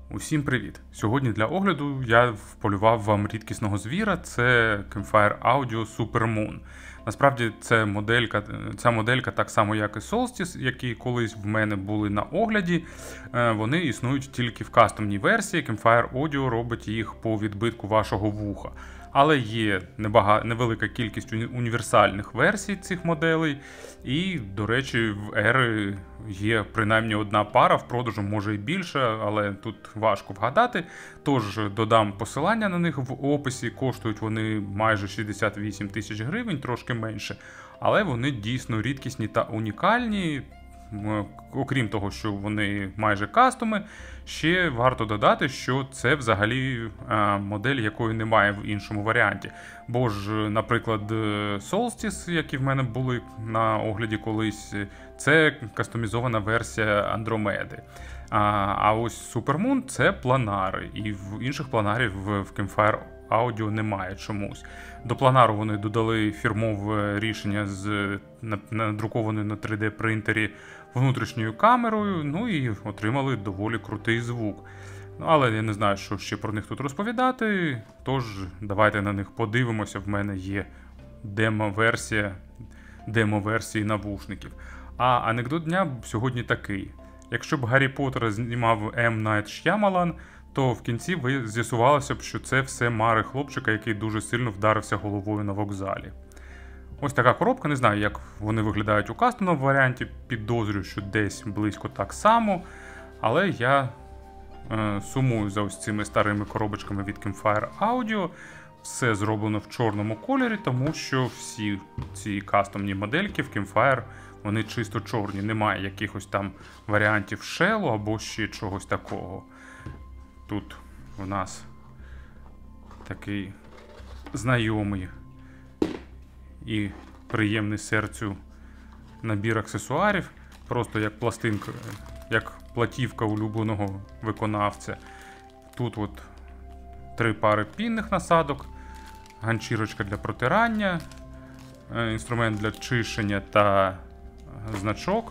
Усім привіт! Сьогодні для огляду я вполював вам рідкісного звіра, це Campfire Audio Super Moon. Насправді ця моделька так само як і Solstice, які колись в мене були на огляді, вони існують тільки в кастомній версії. Campfire Audio робить їх по відбитку вашого вуха. Але є невелика кількість універсальних версій цих моделей. І, до речі, в Ери є принаймні одна пара, в продажу може і більше, але тут важко вгадати. Тож додам посилання на них в описі, коштують вони майже 68 тисяч гривень, трошки менше. Але вони дійсно рідкісні та унікальні. Окрім того, що вони майже кастоми, ще варто додати, що це взагалі модель, якої немає в іншому варіанті. Бо ж, наприклад, Solstice, які в мене були на огляді колись, це кастомізована версія Андромеди. А ось Supermoon – це планари, і в інших планарів в Campfire Audio немає чомусь. До планару вони додали фірмове рішення з надрукованою на 3D принтері внутрішньою камерою, ну і отримали доволі крутий звук. Але я не знаю, що ще про них тут розповідати, тож давайте на них подивимося. В мене є демо-версії навушників. А анекдот дня сьогодні такий. Якщо б Гаррі Поттера знімав М. Найт Ш'ямалан, то в кінці з'ясувалося б, що це все мари хлопчика, який дуже сильно вдарився головою на вокзалі. Ось така коробка, не знаю, як вони виглядають у кастомному варіанті, підозрюю, що десь близько так само, але я сумую за ось цими старими коробочками від Campfire Audio. Все зроблено в чорному кольорі, тому що всі ці кастомні модельки в Campfire, вони чисто чорні, немає якихось там варіантів шелу або ще чогось такого. Тут у нас такий знайомий і приємний серцю набір аксесуарів, просто як пластинка, як платівка улюбленого виконавця. Тут от 3 пари пінних насадок, ганчірочка для протирання, інструмент для чищення та значок.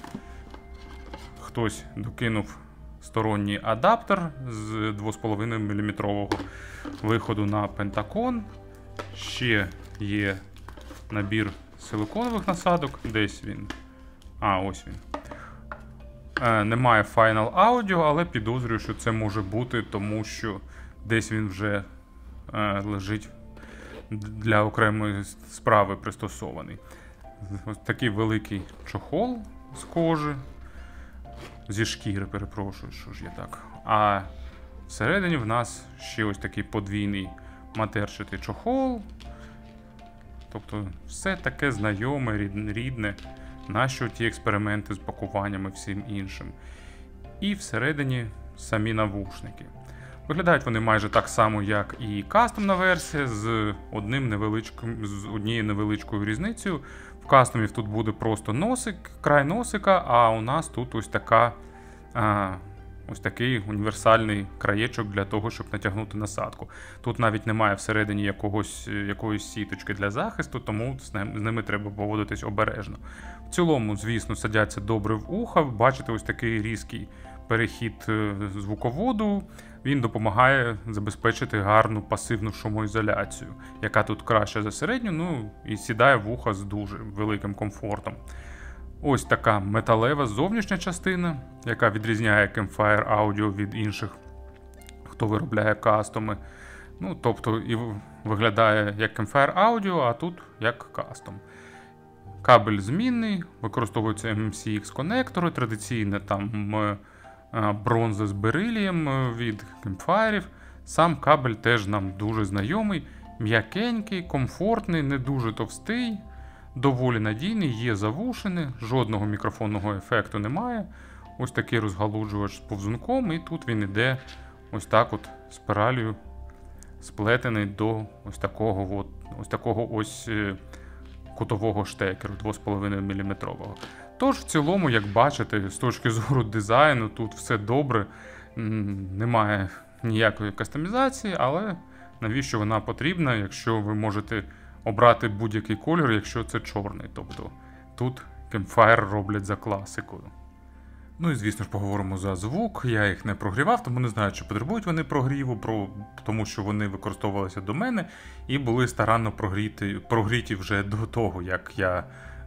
Хтось докинув сторонній адаптер з 2,5 мм виходу на пентакон. Ще є набір силиконових насадок. Десь він. Ось він. Немає Final Audio, але підозрюю, що це може бути, тому що десь він вже лежить для окремої справи пристосований. Ось такий великий чохол з кожи. Зі шкіри, перепрошую, що ж я так. А всередині в нас ще ось такий подвійний матерчатий чохол. Тобто все таке знайоме, рідне. Нащо ті експерименти з пакуваннями і всім іншим. І всередині самі навушники. Виглядають вони майже так само, як і кастомна версія, з однією невеличкою різницею. В кастомі тут буде просто носик, край носика, а у нас тут ось такий універсальний краєчок для того, щоб натягнути насадку. Тут навіть немає всередині якоїсь сіточки для захисту, тому з ними треба поводитись обережно. В цілому, звісно, садяться добре в ухо. Бачите, ось такий різкий перехід звуководу. Він допомагає забезпечити гарну пасивну шумоізоляцію, яка тут краща за середню, і сідає в ухо з дуже великим комфортом. Ось така металева зовнішня частина, яка відрізняє Campfire Audio від інших, хто виробляє кастоми. Тобто і виглядає як Campfire Audio, а тут як кастом. Кабель змінний, використовуються MMCX конектори, традиційне там бронза з берилієм від Campfire. Сам кабель теж нам дуже знайомий, м'якенький, комфортний, не дуже товстий, доволі надійний, є завушини, жодного мікрофонного ефекту немає. Ось такий розгалуджувач з повзунком, і тут він іде ось так от спіралью сплетений до ось такого кутового штекеру 2,5 мм. Тож, в цілому, як бачите, з точки зору дизайну, тут все добре, немає ніякої кастомізації, але навіщо вона потрібна, якщо ви можете обрати будь-який кольор, якщо це чорний. Тобто тут Campfire роблять за класикою. Ну і звісно ж поговоримо за звук. Я їх не прогрівав, тому не знаю, чи потребують вони прогріву, тому що вони використовувалися до мене і були старанно прогріті вже до того, як я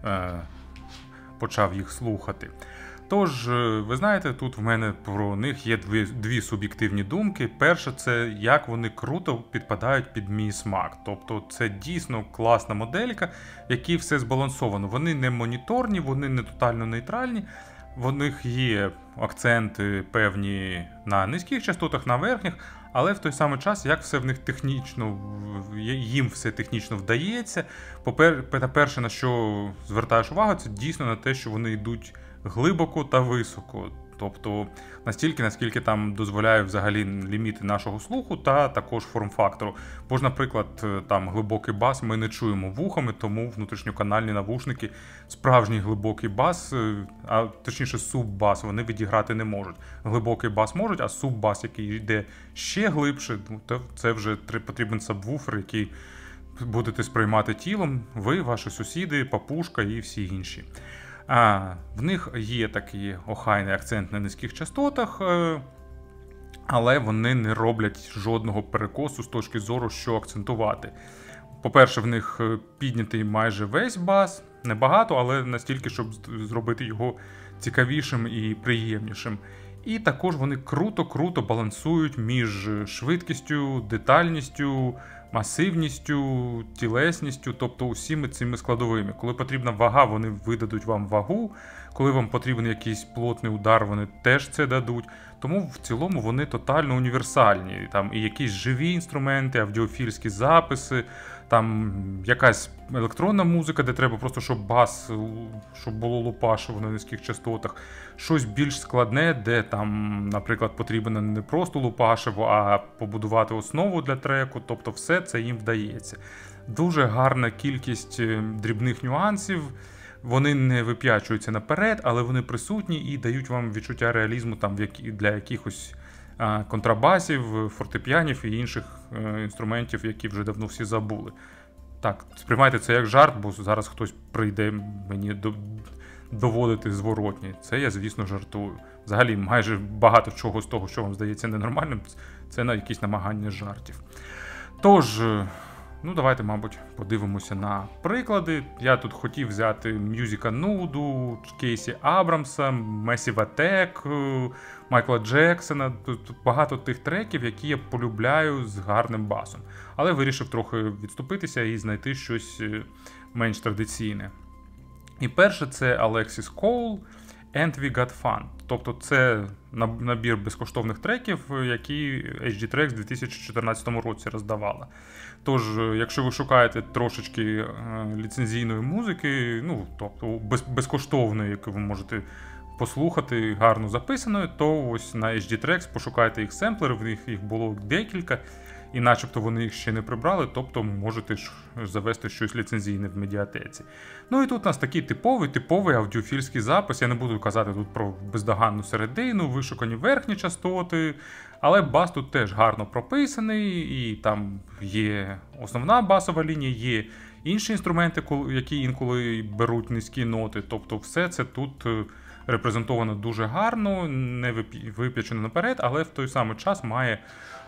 почав їх слухати. Тож, ви знаєте, тут в мене про них є дві суб'єктивні думки. Перша – це як вони круто підпадають під мій смак. Тобто це дійсно класна моделька, в якій все збалансовано. Вони не моніторні, вони не тотально нейтральні. В них є акценти певні на низьких частотах, на верхніх, але в той самий час, як все в них технічно, їм все технічно вдається. Перше, на що звертаєш увагу, це дійсно на те, що вони йдуть глибоко та високо. Тобто настільки, наскільки там дозволяє взагалі ліміти нашого слуху та також форм-фактору. Бо ж, наприклад, там глибокий бас ми не чуємо вухами, тому внутрішньоканальні навушники справжній глибокий бас, а точніше суб-бас, вони відіграти не можуть. Глибокий бас можуть, а суб-бас, який йде ще глибше, то це вже потрібен сабвуфер, який будете сприймати тілом, ви, ваші сусіди, папушка і всі інші. В них є такий охайний акцент на низьких частотах, але вони не роблять жодного перекосу з точки зору, що акцентувати. По-перше, в них піднятий майже весь бас, небагато, але настільки, щоб зробити його цікавішим і приємнішим. І також вони круто балансують між швидкістю, детальністю, масивністю, тілесністю, тобто усіми цими складовими. Коли потрібна вага, вони видадуть вам вагу, коли вам потрібен якийсь плотний удар, вони теж це дадуть. Тому в цілому вони тотально універсальні. Там і якісь живі інструменти, аудіофільські записи, там якась електронна музика, де треба просто, щоб бас, щоб було лупашево на низьких частотах. Щось більш складне, де там, наприклад, потрібно не просто лупашево, а побудувати основу для треку. Тобто все це їм вдається. Дуже гарна кількість дрібних нюансів. Вони не вип'ячуються наперед, але вони присутні і дають вам відчуття реалізму там для якихось контрабасів, фортепіанів і інших інструментів, які вже давно всі забули. Так, сприймайте це як жарт, бо зараз хтось прийде мені доводити зворотні. Це я, звісно, жартую. Взагалі, майже багато чого з того, що вам здається ненормальним, це на якісь намагання жартів. Тож, давайте, мабуть, подивимося на приклади. Я тут хотів взяти Musica Nude, Кейсі Абрамса, Massive Attack, Майкла Джексона. Тут багато тих треків, які я полюбляю з гарним басом. Але вирішив трохи відступитися і знайти щось менш традиційне. І перше це Alexis Cole And We Got Fun. Тобто це набір безкоштовних треків, які HD Tracks в 2014 році роздавала. Тож, якщо ви шукаєте трошечки ліцензійної музики, тобто безкоштовної, яку ви можете послухати, гарно записаною, то ось на HD Tracks пошукайте їх семплери, в них їх було декілька, і начебто вони їх ще не прибрали, тобто можете завести щось ліцензійне в медіатеці. Ну і тут у нас такий типовий аудіофільський запис. Я не буду казати тут про бездоганну середину, вишукані верхні частоти, але бас тут теж гарно прописаний, і там є основна басова лінія, є інші інструменти, які інколи беруть низькі ноти, тобто все це тут репрезентовано дуже гарно, не вип'ячено наперед, але в той самий час має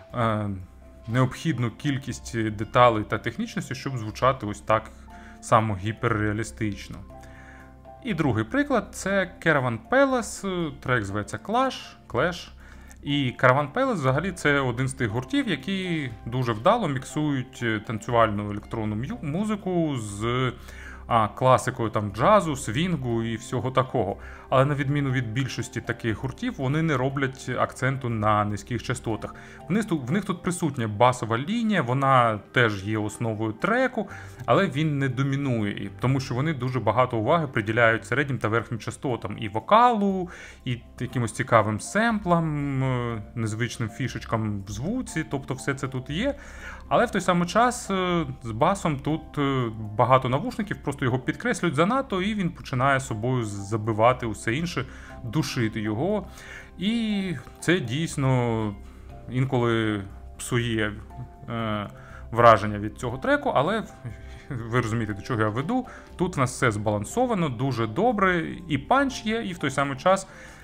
необхідну кількість деталей та технічності, щоб звучати ось так само гіперреалістично. І другий приклад – це Caravan Palace, трек зветься Clash. І Caravan Palace взагалі це один з тих гуртів, які дуже вдало міксують танцювальну електронну музику з класикою там джазу, свінгу і всього такого. Але на відміну від більшості таких гуртів, вони не роблять акценту на низьких частотах. В них тут присутня басова лінія, вона теж є основою треку, але він не домінує, тому що вони дуже багато уваги приділяють середнім та верхнім частотам і вокалу, і якимось цікавим семплам, незвичним фішечкам в звуці, тобто все це тут є. Але в той самий час з басом тут багато навушників, просто його підкреслюють занадто, і він починає собою забивати усе інше, душити його. І це дійсно інколи псує враження від цього треку, але ви розумієте, до чого я веду. Тут в нас все збалансовано, дуже добре, і панч є, і в той самий час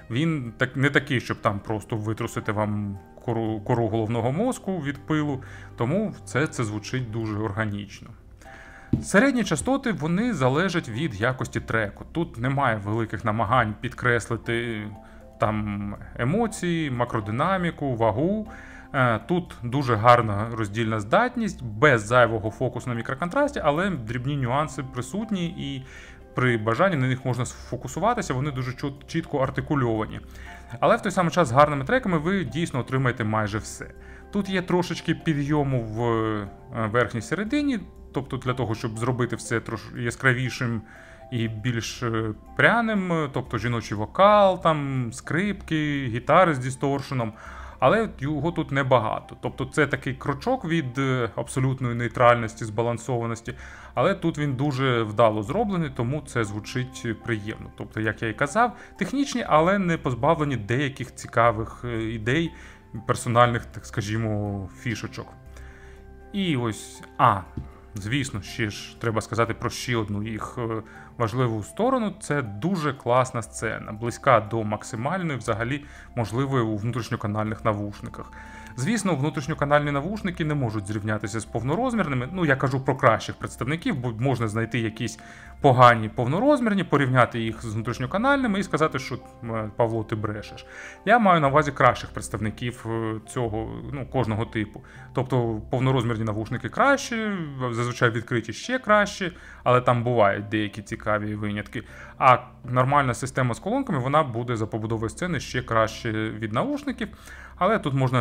Він не такий, щоб там просто витрусити вам кору головного мозку від пилу, тому це звучить дуже органічно. Середні частоти, вони залежать від якості треку. Тут немає великих намагань підкреслити там емоції, макродинаміку, вагу. Тут дуже гарна роздільна здатність, без зайвого фокусу на мікроконтрасті, але дрібні нюанси присутні, і при бажанні на них можна сфокусуватися, вони дуже чітко артикульовані. Але в той самий час з гарними треками ви дійсно отримаєте майже все. Тут є трошечки підйому в верхній середині, тобто для того, щоб зробити все трошки яскравішим і більш пряним, тобто жіночий вокал, там скрипки, гітари з дисторшеном, але його тут небагато. Тобто це такий крочок від абсолютної нейтральності, збалансованості, але тут він дуже вдало зроблений, тому це звучить приємно. Тобто, як я і казав, технічні, але не позбавлені деяких цікавих ідей, персональних, так скажімо, фішечок. І ось, звісно, ще ж треба сказати про ще одну їх важливу сторону. Це дуже класна сцена, близька до максимальної, взагалі, можливої у внутрішньоканальних навушниках. Звісно, внутрішньоканальні навушники не можуть зрівнятися з повнорозмірними. Я кажу про кращих представників, бо можна знайти якісь погані повнорозмірні, порівняти їх з внутрішньоканальними і сказати, що Павло, ти брешеш. Я маю на увазі кращих представників цього, кожного типу. Тобто повнорозмірні навушники кращі, зазвичай відкриті ще краще, але там бувають деякі цікаві винятки. А нормальна система з колонками, вона буде за побудовою сцени ще краще від навушників. Але тут можна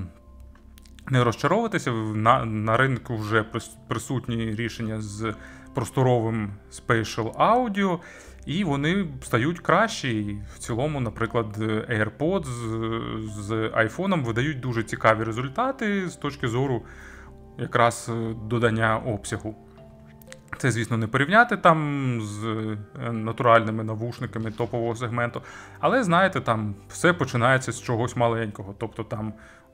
не розчаровуватися, на ринку вже присутні рішення з просторовим Spatial Audio, і вони стають кращі. В цілому, наприклад, AirPods з iPhone видають дуже цікаві результати з точки зору якраз додання обсягу. Це, звісно, не порівняти там з натуральними навушниками топового сегменту, але, знаєте, там все починається з чогось маленького. Тобто там у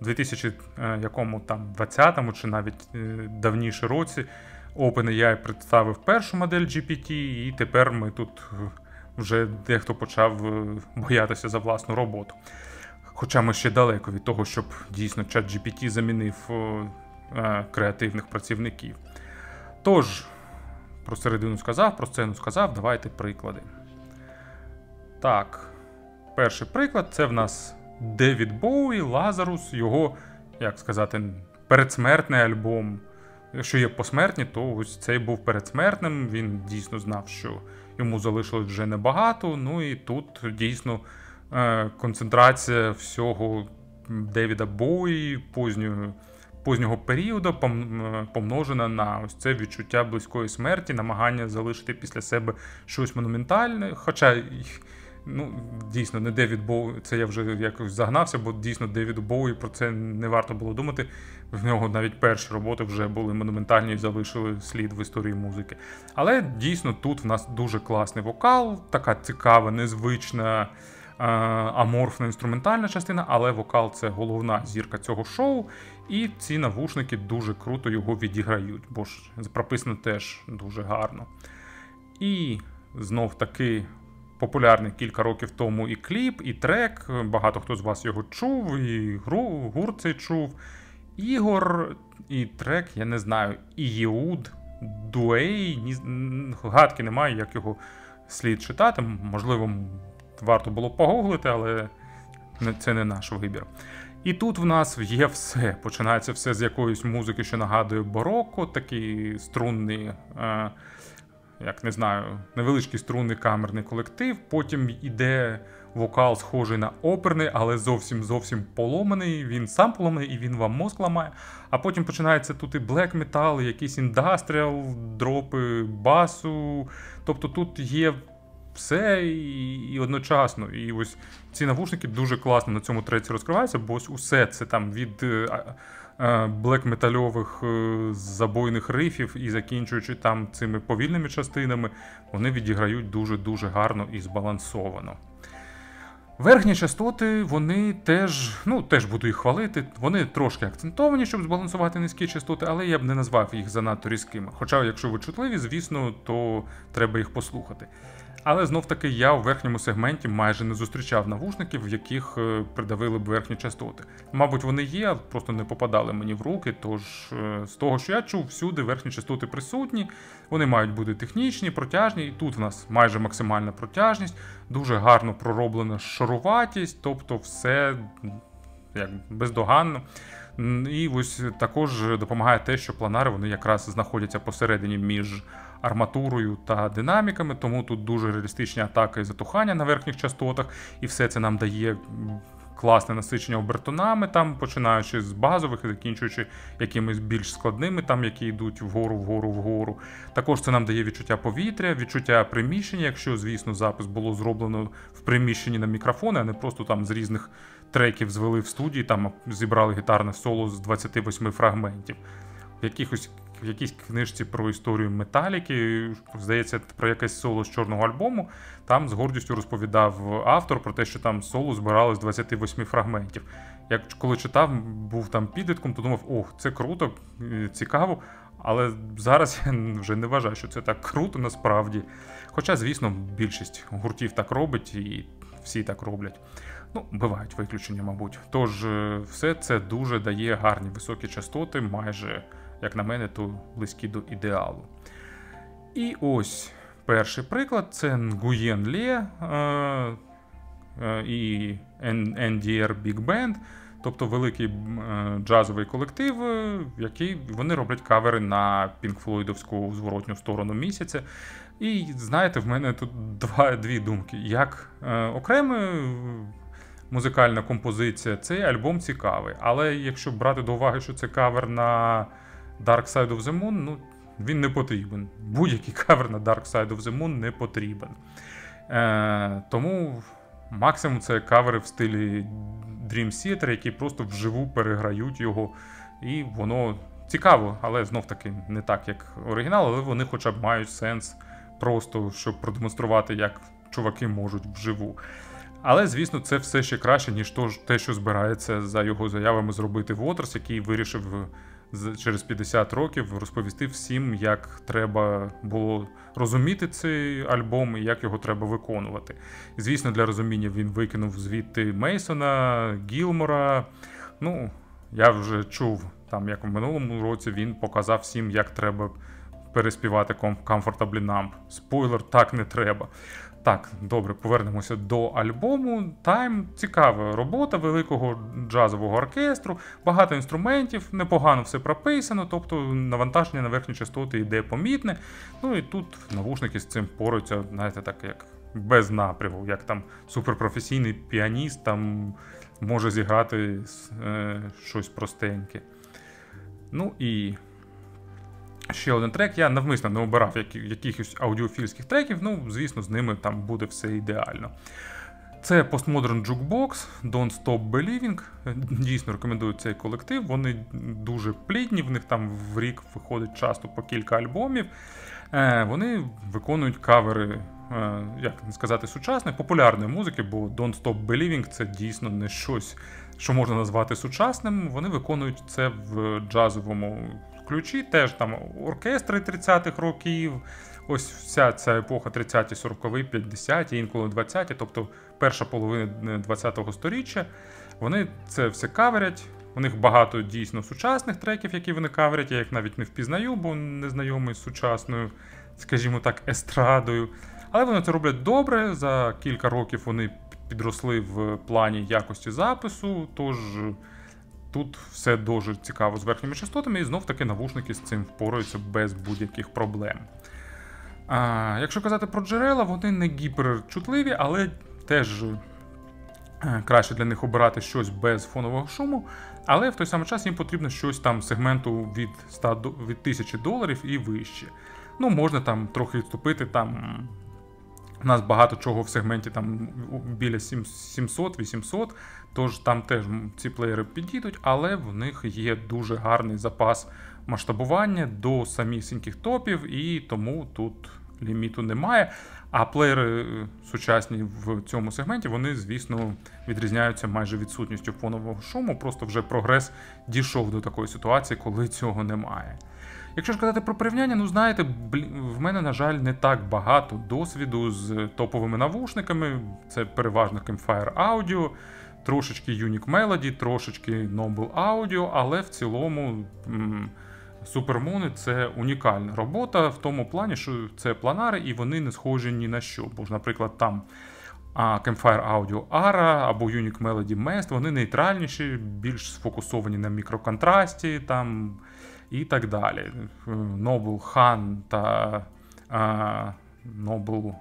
2020 чи навіть давніше році OpenAI представив першу модель GPT, і тепер ми тут вже дехто почав боятися за власну роботу. Хоча ми ще далеко від того, щоб дійсно ChatGPT замінив креативних працівників. Тож, про середину сказав, про сцену сказав, давайте приклади. Так, перший приклад – це в нас Девід Боуї, Лазарус, його, як сказати, передсмертний альбом. Якщо є посмертні, то ось цей був передсмертним, він дійсно знав, що йому залишилось вже небагато, і тут дійсно концентрація всього Девіда Боуї, познього періоду помножена на ось це відчуття близької смерті, намагання залишити після себе щось монументальне. Хоча, дійсно, не Девід Боуї, це я вже якось загнався, бо дійсно Девіду Боуї про це не варто було думати. В нього навіть перші роботи вже були монументальні і залишили слід в історії музики. Але дійсно тут в нас дуже класний вокал, така цікава, незвична, аморфна інструментальна частина, але вокал – це головна зірка цього шоу, і ці навушники дуже круто його відіграють, бо ж прописано теж дуже гарно. І знов-таки популярний кілька років тому і кліп, і трек, багато хто з вас його чув, і гурт цей чув, Ігор, і трек, я не знаю, Ієуд, Дуей, гадки немає, як його слід читати, можливо, варто було погуглити, але це не наш вибір. І тут в нас є все. Починається все з якоїсь музики, що нагадує бароко, такий струнний, невеличкий струнний камерний колектив. Потім іде вокал, схожий на оперний, але зовсім поломаний. Він сам поломаний і він вам мозк ламає. А потім починається тут і блек метал, якийсь індастріал, дропи басу. Тобто тут є все і одночасно. І ось ці навушники дуже класно на цьому треці розкриваються, бо ось усе це там від блек-метальових забойних рифів і закінчуючи там цими повільними частинами, вони відіграють дуже-дуже гарно і збалансовано. Верхні частоти, вони теж буду їх хвалити, вони трошки акцентовані, щоб збалансувати низькі частоти, але я б не назвав їх занадто різкими. Хоча, якщо ви чутливі, звісно, то треба їх послухати. Але знов-таки я у верхньому сегменті майже не зустрічав навушників, в яких придавили б верхні частоти. Мабуть, вони є, просто не попадали мені в руки, тож з того, що я чув, всюди верхні частоти присутні, вони мають бути технічні, протяжні, і тут в нас майже максимальна протяжність, дуже гарно пророблена шаруватість, тобто все як бездоганно. І ось також допомагає те, що планари вони якраз знаходяться посередині між арматурою та динаміками, тому тут дуже реалістичні атаки і затухання на верхніх частотах, і все це нам дає класне насичення обертонами, там, починаючи з базових і закінчуючи якимись більш складними, там, які йдуть вгору. Також це нам дає відчуття повітря, відчуття приміщення, якщо, звісно, запис було зроблено в приміщенні на мікрофони, а не просто там з різних треків звели в студії, там зібрали гітарне соло з 28 фрагментів. В якійсь книжці про історію Металіки, здається, про якесь соло з чорного альбому, там з гордістю розповідав автор про те, що там соло збирали з 28 фрагментів. Я коли читав, був там підлітком, то думав, ох, це круто, цікаво, але зараз я вже не вважаю, що це так круто насправді. Хоча, звісно, більшість гуртів так робить і всі так роблять. Ну, бувають виключення, мабуть. Тож, все це дуже дає гарні високі частоти, майже, як на мене, то близькі до ідеалу. І ось перший приклад – це Nguyen Le і NDR Big Band, тобто великий джазовий колектив, який вони роблять кавери на пінк-флойдовську зворотню сторону місяця. І, знаєте, в мене тут дві думки. Як окрема музикальна композиція, цей альбом цікавий, але якщо брати до уваги, що це кавер на Dark Side of the Moon, ну, він не потрібен. Будь-який кавер на Dark Side of the Moon не потрібен. Тому максимум це кавери в стилі Dream Theater, які просто вживу переграють його, і воно цікаво, але знов-таки не так, як оригінал, але вони хоча б мають сенс просто, щоб продемонструвати, як чуваки можуть вживу. Але, звісно, це все ще краще, ніж те, що збирається за його заявами зробити Waters, який вирішив через 50 років розповісти всім, як треба було розуміти цей альбом і як його треба виконувати. Звісно, для розуміння він викинув звідти Мейсона, Гілмора. Ну, я вже чув, там, як в минулому році він показав всім, як треба переспівати Comfortably Numb. Спойлер, так не треба. Так, добре, повернемося до альбому. Time – цікава робота великого джазового оркестру, багато інструментів, непогано все прописано, тобто навантаження на верхні частоти йде помітне. Ну і тут навушники з цим поруються, знаєте, так як без напрягу, як там суперпрофесійний піаніст там може зіграти щось простеньке. Ну і ще один трек, я навмисно не обирав якихось аудіофільських треків, ну, звісно, з ними там буде все ідеально. Це Postmodern Jukebox, Don't Stop Believing. Дійсно рекомендую цей колектив, вони дуже плідні, в них там в рік виходить часто по кілька альбомів. Вони виконують кавери, як сказати, сучасної, популярної музики, бо Don't Stop Believing це дійсно не щось, що можна назвати сучасним. Вони виконують це в джазовому ключі, теж там оркестри 30-х років, ось вся ця епоха 30-ті, 40-ті, 50-ті, інколи 20-ті, тобто перша половина 20-го сторіччя. Вони це все каверять, у них багато дійсно сучасних треків, які вони каверять, я їх навіть не впізнаю, бо не знайомий з сучасною, скажімо так, естрадою. Але вони це роблять добре, за кілька років вони підросли в плані якості запису, тож тут все дуже цікаво з верхніми частотами, і знов-таки навушники з цим впораються без будь-яких проблем. Якщо казати про джерела, вони не гіперчутливі, але теж краще для них обирати щось без фонового шуму, але в той самий час їм потрібно щось там сегменту від $1000 і вище. Ну, можна там трохи відступити, там у нас багато чого в сегменті там біля 700-800, тож там теж ці плеєри підійдуть, але в них є дуже гарний запас масштабування до самісіньких топів, і тому тут ліміту немає. А плеєри сучасні в цьому сегменті, вони, звісно, відрізняються майже відсутністю фонового шуму, просто вже прогрес дійшов до такої ситуації, коли цього немає. Якщо ж казати про порівняння, ну знаєте, в мене, на жаль, не так багато досвіду з топовими навушниками. Це переважно Campfire Audio, трошечки Unique Melody, трошечки Noble Audio, але в цілому Supermoon — це унікальна робота в тому плані, що це планари і вони не схожі ні на що. Бо ж, наприклад, там Campfire Audio Ara або Unique Melody Mest, вони нейтральніші, більш сфокусовані на мікроконтрасті там, і так далі. Noble Han та Noble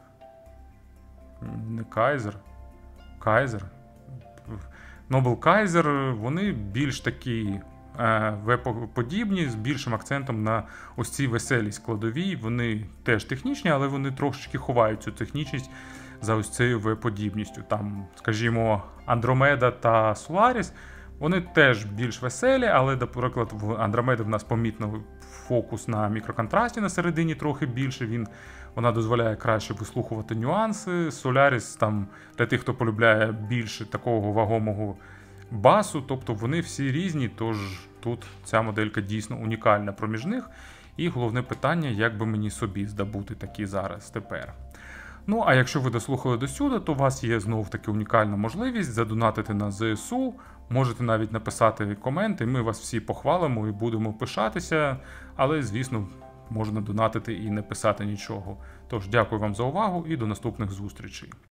не Kaiser. Noble Kaiser, вони більш такі веб-подібні, з більшим акцентом на ось цій веселій складовій. Вони теж технічні, але вони трошечки ховають цю технічність за ось цією веб-подібністю. Там, скажімо, Andromeda та Solaris, вони теж більш веселі, але, наприклад, в Andromeda в нас помітно фокус на мікроконтрасті на середині трохи більше, вона дозволяє краще вислухувати нюанси. Solaris там для тих, хто полюбляє більше такого вагомого басу, тобто вони всі різні, тож тут ця моделька дійсно унікальна проміж них. І головне питання, як би мені собі здобути такі зараз тепер. Ну, а якщо ви дослухали до сюди, то у вас є знов-таки унікальна можливість задонатити на ЗСУ. Можете навіть написати коменти, ми вас всі похвалимо і будемо пишатися, але, звісно, можна донатити і не писати нічого. Тож, дякую вам за увагу і до наступних зустрічей.